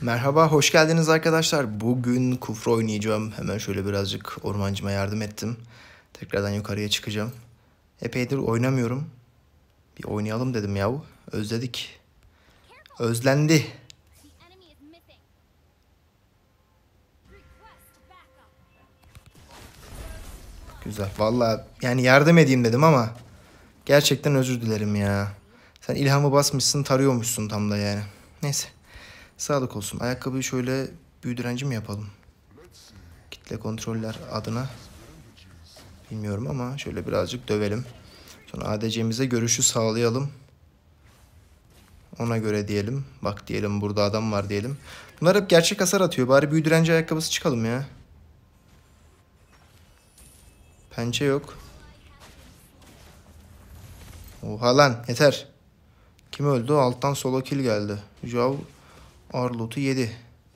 Merhaba, hoş geldiniz arkadaşlar. Bugün kufra oynayacağım. Hemen şöyle birazcık ormancıma yardım ettim. Tekrardan yukarıya çıkacağım. Epeydir oynamıyorum. Bir oynayalım dedim yahu. Özledik. Özlendi. Güzel. Vallahi yani yardım edeyim dedim ama gerçekten özür dilerim ya. Sen ilhamı basmışsın, tarıyormuşsun tam da yani. Neyse. Sağlık olsun. Ayakkabıyı şöyle büyü direnci mi yapalım? Kitle kontroller adına. Bilmiyorum ama şöyle birazcık dövelim. Sonra ADC'mize görüşü sağlayalım. Ona göre diyelim. Bak diyelim burada adam var diyelim. Bunlar hep gerçek hasar atıyor. Bari büyü direnci ayakkabısı çıkalım ya. Pençe yok. Oha lan yeter. Kim öldü? Alttan solo kill geldi. Jav Arlot'u yedi.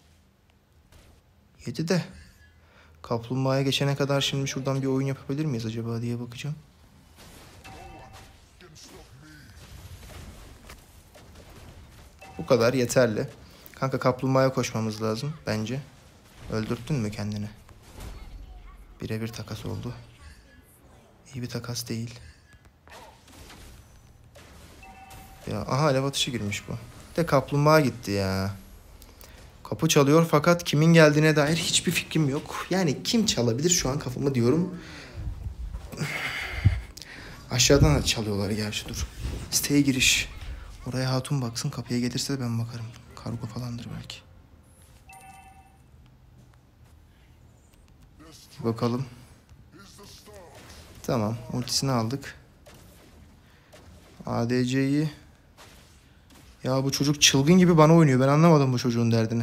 Yedi de. Kaplumbağaya geçene kadar şimdi şuradan bir oyun yapabilir miyiz acaba diye bakacağım. Bu kadar yeterli. Kanka kaplumbağaya koşmamız lazım bence. Öldürttün mü kendini? Birebir takas oldu. İyi bir takas değil. Ya aha alev atışı girmiş bu. De kaplumbağa gitti ya. Kapı çalıyor fakat kimin geldiğine dair hiçbir fikrim yok. Yani kim çalabilir şu an kafamı diyorum. Aşağıdan da çalıyorlar gerçi dur. Siteye giriş. Oraya hatun baksın, kapıya gelirse de ben bakarım. Kargo falandır belki. Bakalım. Tamam, ultisini aldık. ADC'yi. Ya bu çocuk çılgın gibi bana oynuyor. Ben anlamadım bu çocuğun derdini.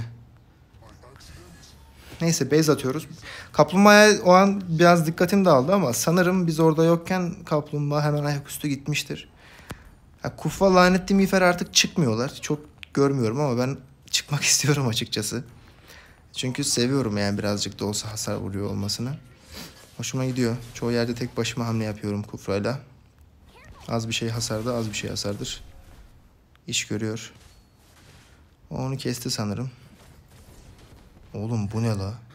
Neyse base atıyoruz. Kaplumbağaya o an biraz dikkatim dağıldı ama sanırım biz orada yokken kaplumbağa hemen ayaküstü gitmiştir. Ya, Kufa lanetli miğfer artık çıkmıyorlar. Çok görmüyorum ama ben çıkmak istiyorum açıkçası. Çünkü seviyorum yani birazcık da olsa hasar vuruyor olmasını. Hoşuma gidiyor. Çoğu yerde tek başıma hamle yapıyorum Kufra'yla. Az bir şey hasarda, az bir şey hasardır. İş görüyor. O onu kesti sanırım. Oğlum bu ne la?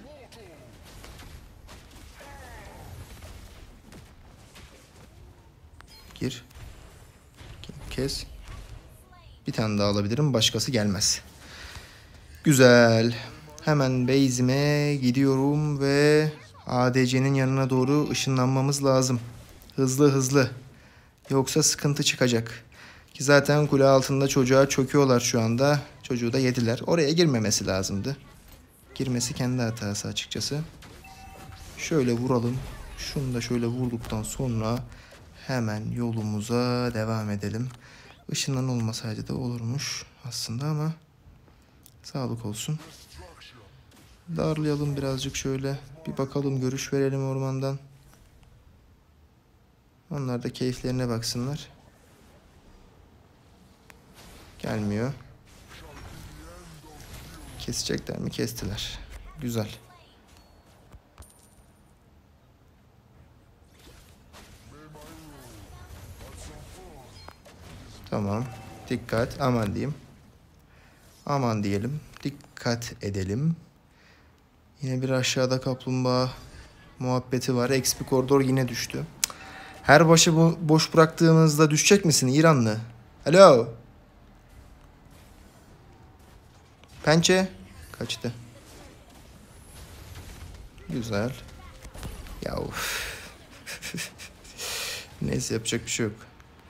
Gir. Kes. Bir tane daha alabilirim. Başkası gelmez. Güzel. Hemen base'ime gidiyorum ve ADC'nin yanına doğru ışınlanmamız lazım. Hızlı hızlı. Yoksa sıkıntı çıkacak. Ki zaten kule altında çocuğa çöküyorlar şu anda. Çocuğu da yediler. Oraya girmemesi lazımdı. Girmesi kendi hatası açıkçası. Şöyle vuralım. Şunu da şöyle vurduktan sonra hemen yolumuza devam edelim. Işınlan olmasaydı da olurmuş aslında ama sağlık olsun. Darlayalım birazcık şöyle. Bir bakalım, görüş verelim ormandan. Onlar da keyiflerine baksınlar. Gelmiyor. Kesecekler mi? Kestiler. Güzel. Tamam. Dikkat. Aman diyeyim. Aman diyelim. Dikkat edelim. Yine bir aşağıda kaplumbağa muhabbeti var. XP koridor yine düştü. Her başı boş bıraktığımızda düşecek misin İranlı? Alo. Pençe. Kaçtı. Güzel. Ya neyse yapacak bir şey yok.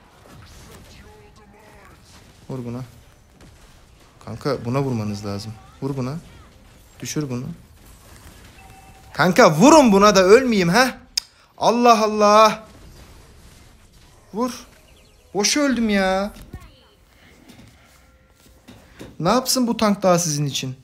Vur buna. Kanka buna vurmanız lazım. Vur buna. Düşür bunu. Kanka vurun buna da ölmeyeyim ha. Allah Allah. Vur. Boş öldüm ya. Ne yapsın bu tank daha sizin için?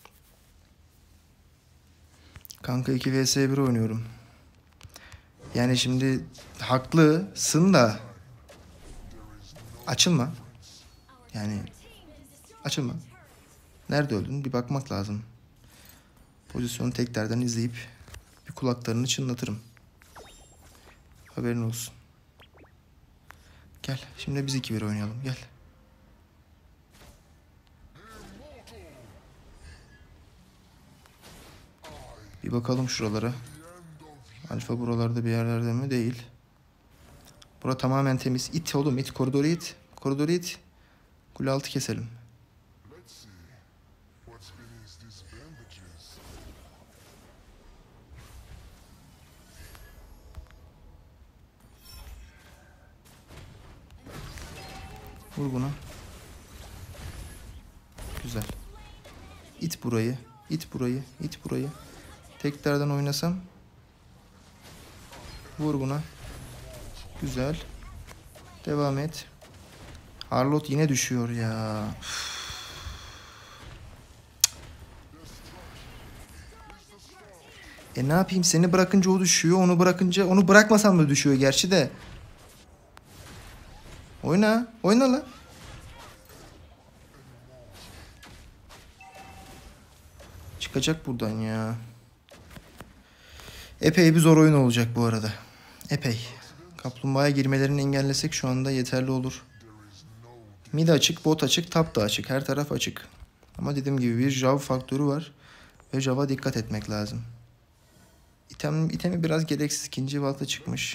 Kanka 2 vs 1 oynuyorum. Yani şimdi haklısın da açılma. Yani açılma. Nerede öldün? Bir bakmak lazım. Pozisyonu tekrardan izleyip bir kulaklarını çınlatırım. Haberin olsun. Gel. Şimdi biz 2-1 oynayalım. Gel. Bir bakalım şuralara. Alfa buralarda bir yerlerde mi? Değil. Bura tamamen temiz. İt oğlum it. Koridoru it. Koridoru it. Kule altı keselim. Vur buna. Güzel. İt burayı. İt burayı. İt burayı. Tekrardan oynasam. Vur buna. Güzel. Devam et. Harlot yine düşüyor ya. Ne yapayım? Seni bırakınca o düşüyor. Onu bırakınca... Onu bırakmasam da düşüyor gerçi de. Oyna. Oyna lan. Çıkacak buradan ya. Epey bir zor oyun olacak bu arada. Epey. Kaplumbağaya girmelerini engellesek şu anda yeterli olur. Mid açık, bot açık, top da açık. Her taraf açık. Ama dediğim gibi bir Jav faktörü var. Ve Jav'a dikkat etmek lazım. İtemi biraz gereksiz. İkinci balta çıkmış.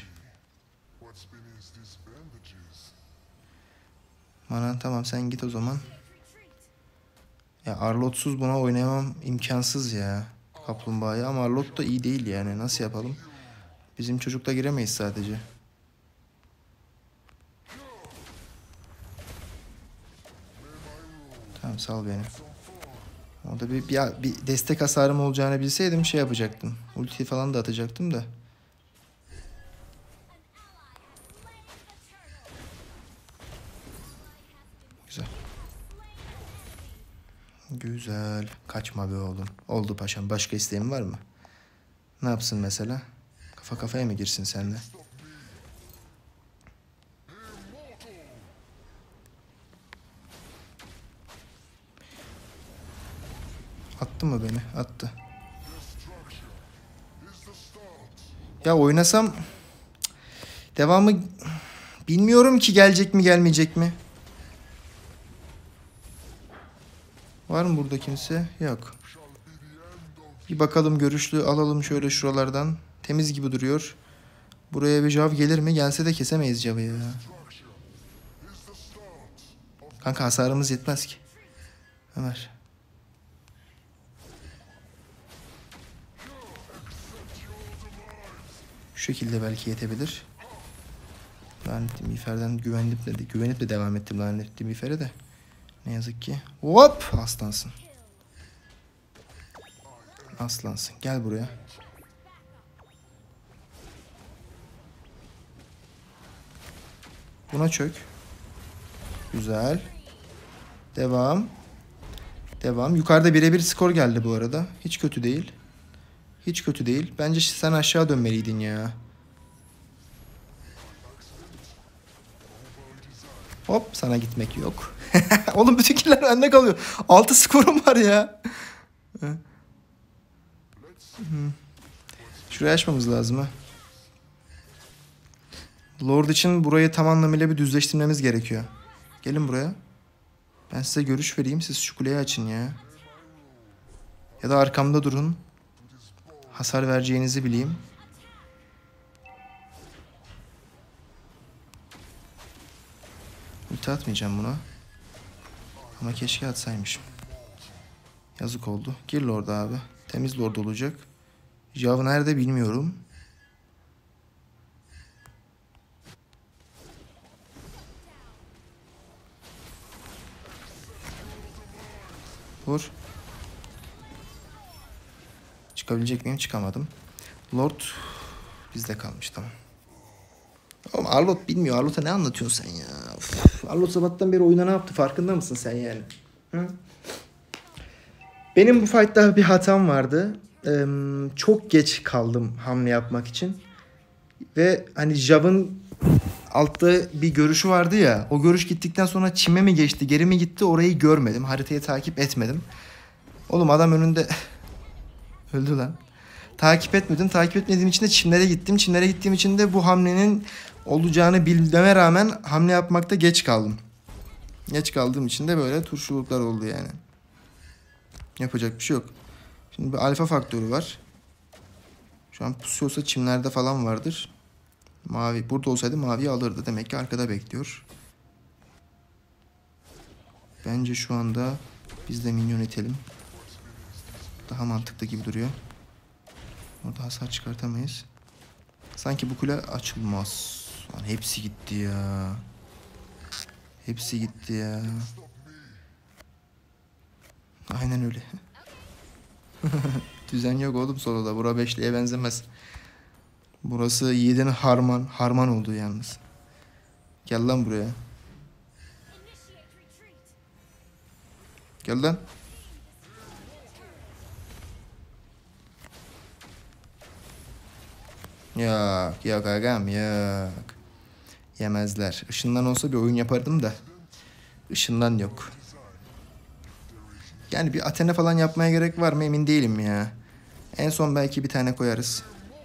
Manan tamam sen git o zaman. Ya Arlotsuz buna oynayamam imkansız ya. Kaplumbağaya ama Arlot da iyi değil yani. Nasıl yapalım? Bizim çocukla giremeyiz sadece. Tamam sal beni. Orada bir destek hasarım olacağını bilseydim şey yapacaktım. Ulti falan da atacaktım da. Güzel. Güzel. Kaçma be oğlum. Oldu paşam. Başka isteğin var mı? Ne yapsın mesela? Kafa kafaya mı girsin seninle? Attı mı beni? Attı. Ya oynasam devamı bilmiyorum ki gelecek mi gelmeyecek mi? Var mı burada kimse? Yok. Bir bakalım görüşlü alalım şöyle şuralardan. Temiz gibi duruyor. Buraya bir Jav gelir mi? Gelse de kesemeyiz Jav'ı ya. Kanka hasarımız yetmez ki. Ömer. Şu şekilde belki yetebilir. Lanetli miğferden güvenip de devam ettim lanetli miğfere de. Ne yazık ki. Hop! Aslansın. Aslansın. Gel buraya. Buna çök. Güzel. Devam. Devam. Yukarıda birebir skor geldi bu arada. Hiç kötü değil. Hiç kötü değil. Bence sen aşağı dönmeliydin ya. Hop sana gitmek yok. Oğlum bütün killer bende kalıyor. 6 skorum var ya. Şurayı açmamız lazım ha. Lord için burayı tam anlamıyla bir düzleştirmemiz gerekiyor. Gelin buraya. Ben size görüş vereyim. Siz şu kuleyi açın ya. Ya da arkamda durun. Hasar vereceğinizi bileyim. Ulti atmayacağım buna. Ama keşke atsaymışım. Yazık oldu. Gir Lord'a abi. Temiz Lord olacak. Jav nerede bilmiyorum. Vur. Çıkabilecek miyim? Çıkamadım. Lord bizde kalmış tamam. Oğlum Arlot bilmiyor. Arlot'a ne anlatıyorsun sen ya? Uf. Arlot sabahtan beri oyuna ne yaptı? Farkında mısın sen yani? Hı? Benim bu fight'ta bir hatam vardı. Çok geç kaldım hamle yapmak için. Ve hani Jav'ın altta bir görüşü vardı ya. O görüş gittikten sonra çime mi geçti, geri mi gitti orayı görmedim. Haritayı takip etmedim. Oğlum adam önünde öldü lan. Takip etmedim. Takip etmediğim için de çimlere gittim. Çimlere gittiğim için de bu hamlenin olacağını bilmeme rağmen hamle yapmakta geç kaldım. Geç kaldığım için de böyle turşuluklar oldu yani. Yapacak bir şey yok. Şimdi bir alfa faktörü var. Şu an pusuyorsa çimlerde falan vardır. Mavi burada olsaydı maviyi alırdı. Demek ki arkada bekliyor. Bence şu anda biz de minyon itelim. Daha mantıklı gibi duruyor. Orada hasar çıkartamayız. Sanki bu kule açılmaz. Lan hepsi gitti ya. Hepsi gitti ya. Aynen öyle. Düzen yok oğlum soloda. Bura beşliğe benzemez. Burası yiğidin harman. Harman oldu yalnız. Gel lan buraya. Gel lan. Yok yok agam yok. Yemezler. Işından olsa bir oyun yapardım da. Işından yok. Yani bir Athena falan yapmaya gerek var mı emin değilim ya. En son belki bir tane koyarız.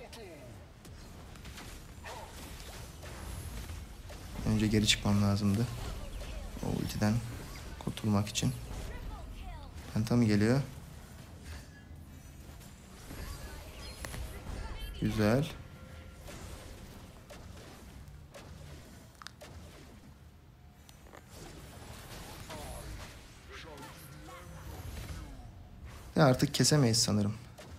Önce geri çıkmam lazımdı. O ultiden kurtulmak için. Penta mı geliyor? Güzel. Ya artık kesemeyiz sanırım.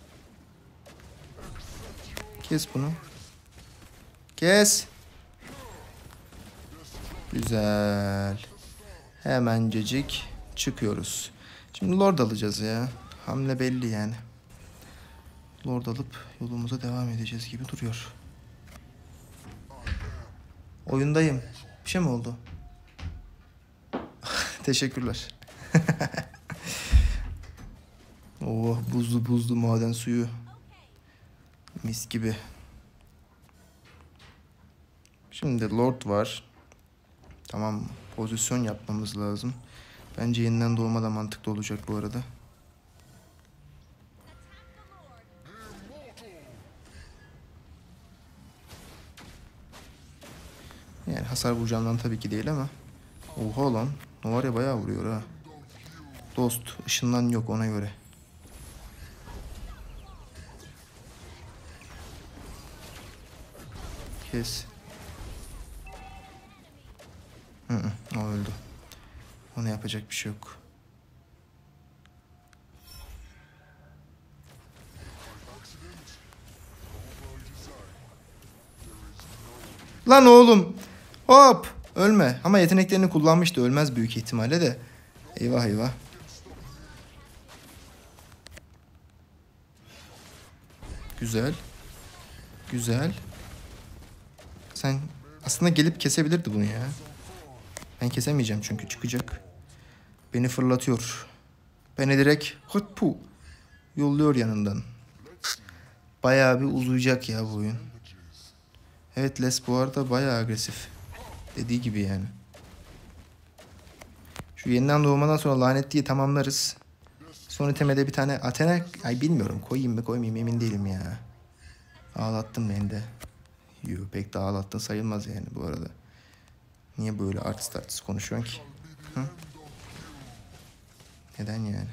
Kes bunu. Kes. Güzel. Hemencecik çıkıyoruz. Şimdi Lord alacağız ya. Hamle belli yani. Lord alıp yolumuza devam edeceğiz gibi duruyor. Oyundayım. Bir şey mi oldu? Teşekkürler. Oh buzlu buzlu maden suyu. Mis gibi. Şimdi Lord var. Tamam, pozisyon yapmamız lazım. Bence yeniden doğma da mantıklı olacak bu arada. Yani hasar vuracağımdan tabii ki değil ama. Oha lan. O var ya bayağı vuruyor ha. Dost ışından yok ona göre. Kes. O öldü. Ona yapacak bir şey yok. Lan oğlum. Hop. Ölme. Ama yeteneklerini kullanmıştı. Ölmez büyük ihtimalle de. Eyvah eyvah. Güzel. Güzel. Sen aslında gelip kesebilirdi bunu ya. Ben kesemeyeceğim çünkü çıkacak. Beni fırlatıyor. Beni direkt hıt pu yolluyor yanından. Bayağı bir uzayacak ya bu oyun. Evet Les bu arada bayağı agresif. Dediği gibi yani. Şu yeniden doğmadan sonra lanetliyi tamamlarız. Son itemede bir tane Athena... Ay bilmiyorum koyayım mı koymayayım emin değilim ya. Ağlattın beni de. Yo pek de ağlattın sayılmaz yani bu arada. Niye böyle artist konuşuyorsun ki? Hı? Neden yani?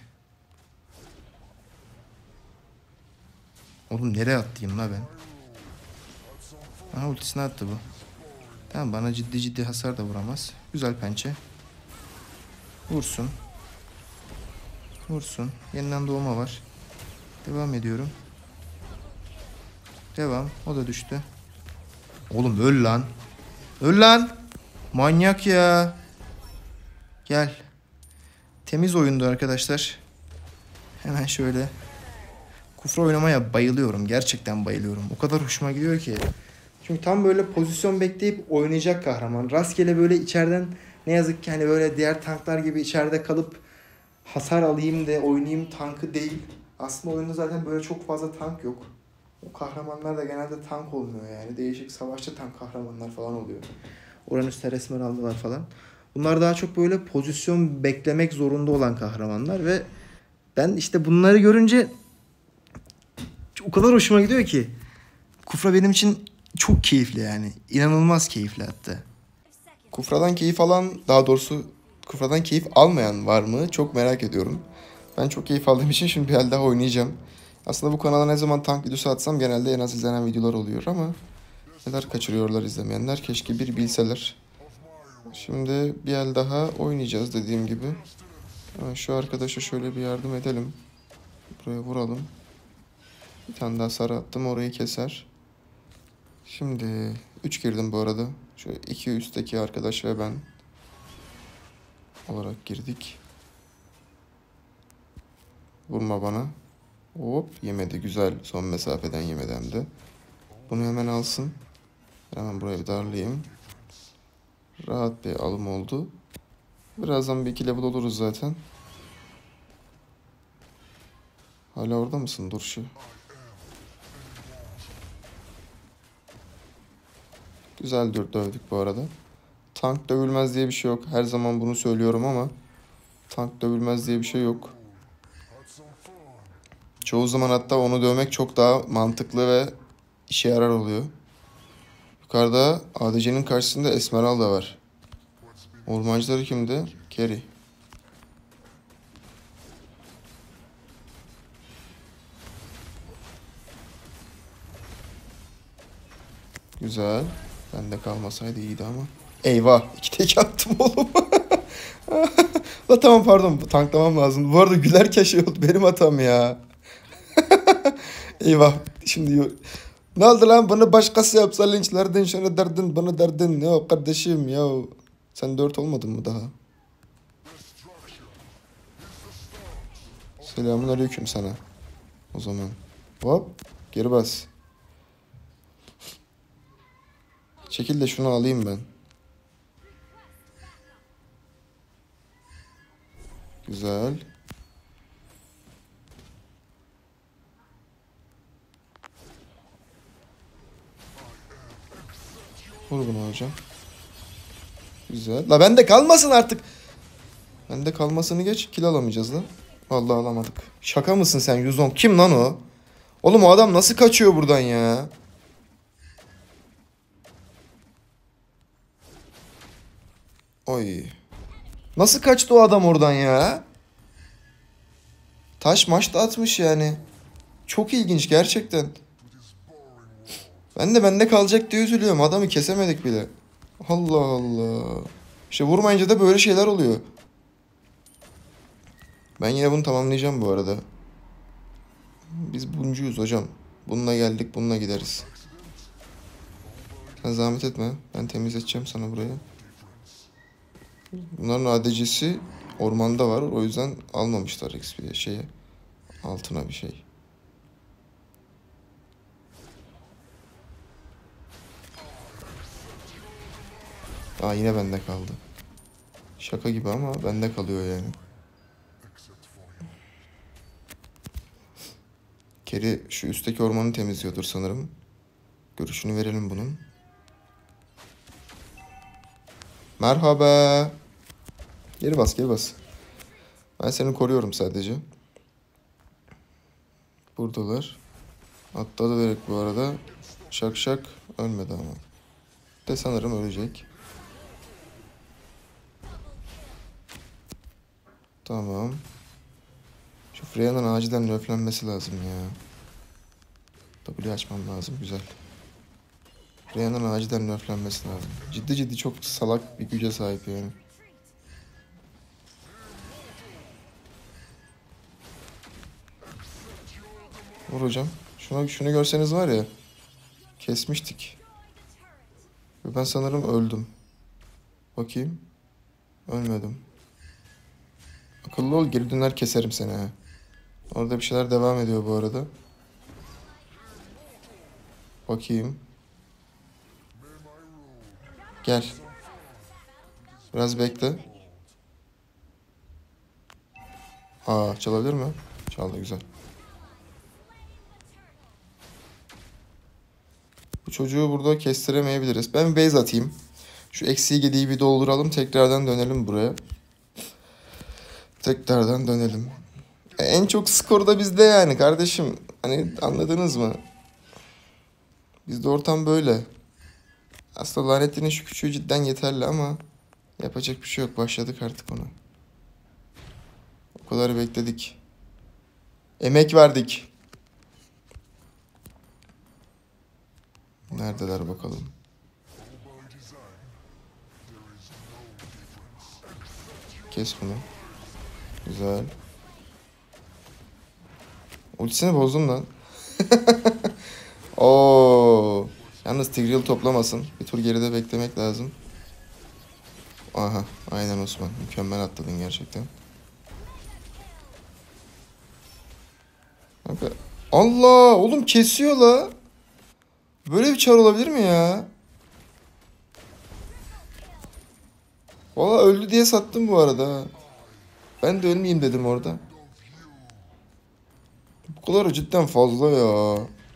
Oğlum nereye attıyım la ben? Aha ultisini attı bu. Tamam bana ciddi hasar da vuramaz. Güzel pençe. Vursun. Vursun. Yeniden doğma var. Devam ediyorum. Devam. O da düştü. Oğlum öl lan. Öl lan. Manyak ya. Gel. Temiz oyundu arkadaşlar. Hemen şöyle. Kufra oynamaya bayılıyorum. Gerçekten bayılıyorum. O kadar hoşuma gidiyor ki. Çünkü tam böyle pozisyon bekleyip oynayacak kahraman. Rastgele böyle içeriden ne yazık ki hani böyle diğer tanklar gibi içeride kalıp hasar alayım da oynayayım tankı değil. Aslında oyunda zaten böyle çok fazla tank yok. O kahramanlar da genelde tank olmuyor yani. Değişik savaşçı tank kahramanlar falan oluyor. Uranüs'te resmen aldılar falan. Bunlar daha çok böyle pozisyon beklemek zorunda olan kahramanlar ve ben işte bunları görünce o kadar hoşuma gidiyor ki. Kufra benim için çok keyifli yani. İnanılmaz keyifli hatta. Kufradan keyif alan, daha doğrusu Kufradan keyif almayan var mı? Çok merak ediyorum. Ben çok keyif aldığım için şimdi bir el daha oynayacağım. Aslında bu kanala ne zaman tank videosu atsam genelde en az izlenen videolar oluyor ama neler kaçırıyorlar izlemeyenler. Keşke bir bilseler. Şimdi bir el daha oynayacağız dediğim gibi. Hemen şu arkadaşa şöyle bir yardım edelim. Buraya vuralım. Bir tane daha sarı attım, orayı keser. Şimdi 3 girdim bu arada. Şu iki üstteki arkadaş ve ben olarak girdik. Vurma bana. Hop, yemedi, güzel, son mesafeden yemedi hem de. Bunu hemen alsın. Hemen buraya bir darlayayım. Rahat bir alım oldu. Birazdan bir 2 level oluruz zaten. Hala orada mısın? Dur şu. Güzel dövdük bu arada. Tank dövülmez diye bir şey yok. Her zaman bunu söylüyorum ama tank dövülmez diye bir şey yok. Çoğu zaman hatta onu dövmek çok daha mantıklı ve işe yarar oluyor. Yukarıda ADC'nin karşısında Esmeralda var. Ormancıları kimdi? Carry. Güzel. Bende kalmasaydı iyiydi ama. Eyvah. 2 tek attım oğlum. La tamam, pardon. Tanklamam lazım. Bu arada gülerken şey oldu. Benim hatam ya. Eyvah. Şimdi ne oldu lan? Bana başkası yapsa linçlerdin, şöyle derdin, bana derdin. Ya kardeşim ya. Sen 4 olmadın mı daha? Selamun aleyküm sana. O zaman. Hop. Geri bas. Çekil de şunu alayım ben. Güzel. Vur bunu hocam. Güzel. La bende kalmasın artık. Bende kalmasını geç. Kill alamayacağız lan. Vallahi alamadık. Şaka mısın sen 110? Kim lan o? Oğlum o adam nasıl kaçıyor buradan ya? Oy. Nasıl kaçtı o adam oradan ya? Taş maç da atmış yani. Çok ilginç gerçekten. Ben de bende kalacak diye üzülüyorum. Adamı kesemedik bile. Allah Allah. İşte vurmayınca da böyle şeyler oluyor. Ben yine bunu tamamlayacağım bu arada. Biz buncuyuz hocam. Bununla geldik, bununla gideriz. Sen zahmet etme. Ben temizleteceğim sana burayı. Bunların ADC'si ormanda var. O yüzden almamışlar XP'ye şeye. Altına bir şey. Aa, yine bende kaldı. Şaka gibi ama bende kalıyor yani. Keri şu üstteki ormanı temizliyordur sanırım. Görüşünü verelim bunun. Merhaba. Geri bas, geri bas. Ben seni koruyorum sadece. Buradalar. Atladı direkt bu arada. Şak şak ölmedi ama. De sanırım ölecek. Tamam. Şu Freya'nın acilen nerflenmesi lazım ya. W açmam lazım, güzel. Freya'nın acilen nerflenmesi lazım. Ciddi ciddi çok salak bir güce sahip yani. Vur hocam. Şunu görseniz var ya. Kesmiştik. Ve ben sanırım öldüm. Bakayım. Ölmedim. Akıllı ol, geri döner keserim seni ha. Orada bir şeyler devam ediyor bu arada. Bakayım. Gel. Biraz bekle. Aa, çalabilir mi? Çaldı, güzel. Bu çocuğu burada kestiremeyebiliriz. Ben bir base atayım. Şu eksiği gediği bir dolduralım. Tekrardan dönelim buraya. Tekrardan dönelim. En çok skor da bizde yani kardeşim. Hani anladınız mı? Bizde ortam böyle. Aslında lanetli'nin şu küçüğü cidden yeterli ama yapacak bir şey yok. Başladık artık ona. O kadar bekledik. Emek verdik. Neredeler bakalım. Kes bunu. Güzel. Ultisini bozdum lan. Oo. Yalnız Tigreal toplamasın. Bir tur geride beklemek lazım. Aha. Aynen Osman. Mükemmel atladın gerçekten. Kanka. Allah. Oğlum kesiyor la. Böyle bir çar olabilir mi ya? Valla öldü diye sattım bu arada. Ben de ölmeyeyim dedim orada. Bu kadar cidden fazla ya.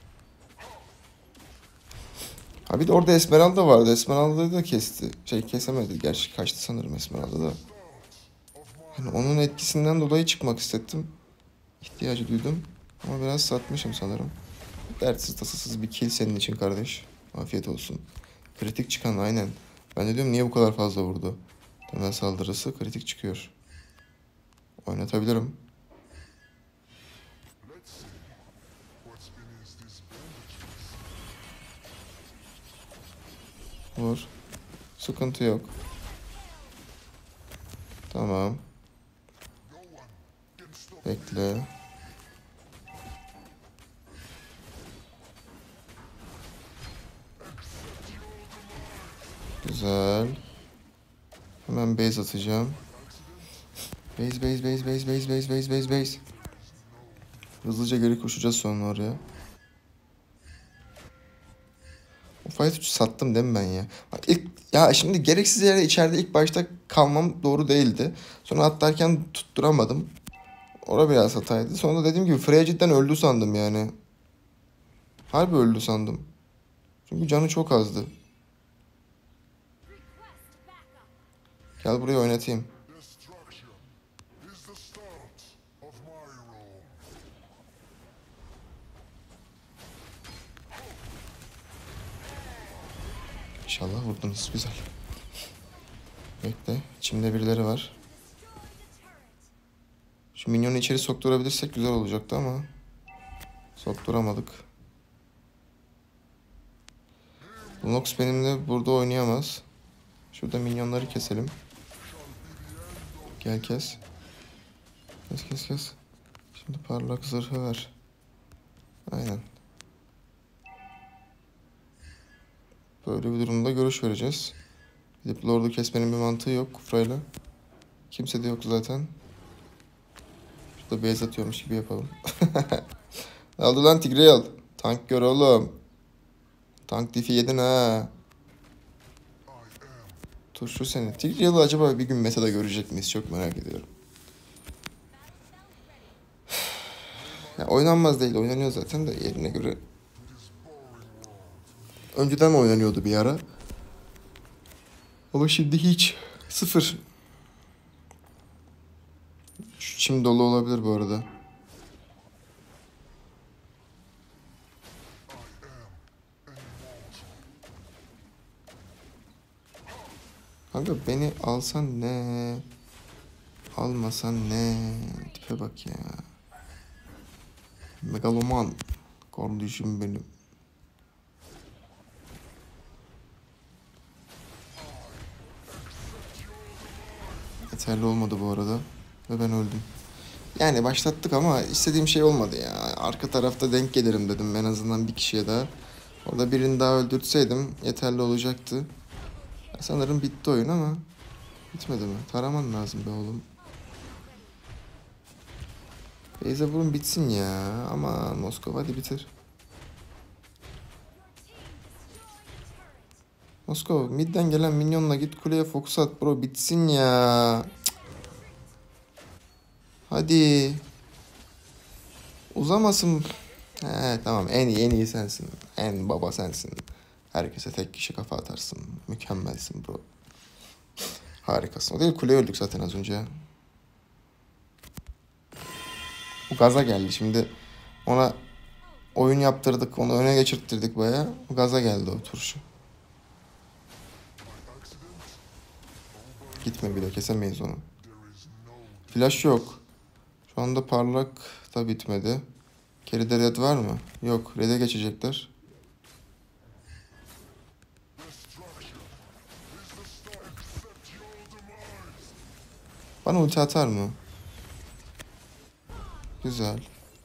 Ha bir de orada Esmeralda vardı. Esmeralda'yı da kesti. Kesemedi. Gerçi kaçtı sanırım Esmeralda da. Yani onun etkisinden dolayı çıkmak istedim. İhtiyacı duydum. Ama biraz satmışım sanırım. Dertsiz tasasız bir kill senin için kardeş. Afiyet olsun. Kritik çıkan aynen. Ben de diyorum niye bu kadar fazla vurdu. Temel saldırısı kritik çıkıyor. Oynatabilirim. Vur. Sıkıntı yok. Tamam. Bekle. Güzel. Hemen base atacağım. Base. Hızlıca geri koşacağız sonra oraya. O fight 3'ü sattım değil mi ben ya? Ya şimdi gereksiz yere içeride ilk başta kalmam doğru değildi. Sonra atlarken tutturamadım. Orada biraz hataydı. Sonra da dediğim gibi Freya cidden öldü sandım yani. Harbi öldü sandım. Çünkü canı çok azdı. Gel buraya oynatayım. İnşallah vurdunuz. Güzel. Bekle. İçimde birileri var. Şu minyonu içeri sokturabilirsek güzel olacaktı ama sokturamadık. Lunox benimle burada oynayamaz. Şurada minyonları keselim. Gel kes. Kes. Şimdi parlak zırhı ver. Aynen. Böyle bir durumda görüş vereceğiz. Gidip Lord'u kesmenin bir mantığı yok Kufra'yla. Kimse de yok zaten. Şurada base atıyormuş gibi yapalım. Aldı lan Tigreal. Tank gör oğlum. Tank diff'i yedin ha. Turşu seni. Tigreal'ı acaba bir gün metada görecek miyiz? Çok merak ediyorum. Ya oynanmaz değil. Oynanıyor zaten de yerine göre. Önceden oynanıyordu bir ara. Ama şimdi hiç. Sıfır. Şu çim dolu olabilir bu arada. Kanka beni alsan ne? Almasan ne? Tipe bak ya. Megaloman. Kardeşim benim. Yeterli olmadı bu arada. Ve ben öldüm. Yani başlattık ama istediğim şey olmadı ya. Arka tarafta denk gelirim dedim en azından bir kişiye daha. Orada birini daha öldürtseydim yeterli olacaktı. Sanırım bitti oyun ama bitmedi mi? Taraman lazım be oğlum. Beyza vurun bitsin ya. Aman Moskova hadi bitir. Moskova midden gelen minyonla git kuleye fokus at bro bitsin ya. Cık. Hadi. Uzamasın. He tamam en iyi sensin. En baba sensin. Herkese tek kişi kafa atarsın. Mükemmelsin bro. Harikasın. O değil kuleye öldük zaten az önce. Bu gaza geldi şimdi. Ona oyun yaptırdık. Onu öne geçirttirdik baya. Bu gaza geldi o turşu. Gitme bile kesemeyiz onu. Flash yok. Şu anda parlak da bitmedi. Geride red var mı? Yok. Red'e geçecekler. Bana ulti atar mı? Güzel.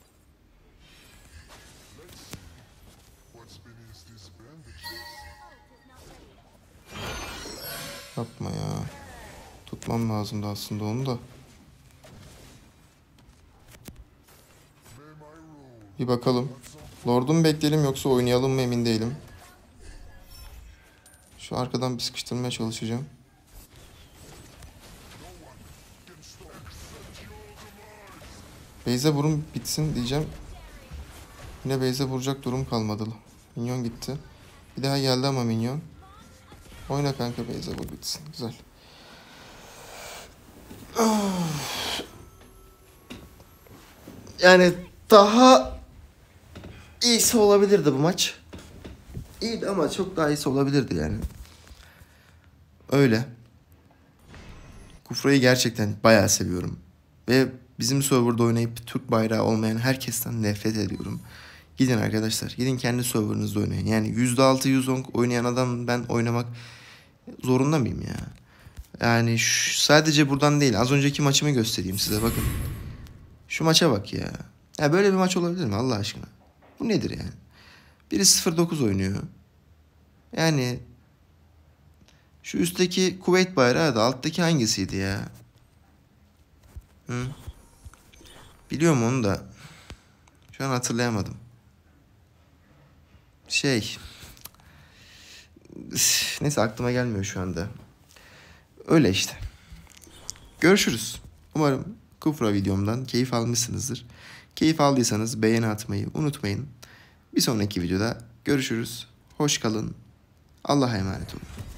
Yapma ya. Tutmam lazımdı aslında onu da. Bir bakalım. Lord'u mu bekleyelim yoksa oynayalım mı emin değilim. Şu arkadan bir sıkıştırmaya çalışacağım. Base'e vurun bitsin diyeceğim. Yine base'e vuracak durum kalmadı. Minyon gitti. Bir daha geldi ama minyon. Oyna kanka, base'e vur bitsin. Güzel. Yani daha iyisi olabilirdi bu maç. İyiydi ama çok daha iyisi olabilirdi yani. Öyle. Kufra'yı gerçekten bayağı seviyorum. Ve bizim serverda oynayıp Türk bayrağı olmayan herkesten nefret ediyorum. Gidin arkadaşlar. Gidin kendi serverinizde oynayın. Yani %6 %10 oynayan adam ben oynamak zorunda mıyım ya? Yani sadece buradan değil. Az önceki maçımı göstereyim size, bakın. Şu maça bak ya. Ya böyle bir maç olabilir mi Allah aşkına? Bu nedir yani? Biri 0-9 oynuyor. Yani şu üstteki Kuveyt bayrağı da alttaki hangisiydi ya? Hı? Biliyorum onu da. Şu an hatırlayamadım. Neyse aklıma gelmiyor şu anda. Öyle işte. Görüşürüz. Umarım Kufra videomdan keyif almışsınızdır. Keyif aldıysanız beğeni atmayı unutmayın. Bir sonraki videoda görüşürüz. Hoş kalın. Allah'a emanet olun.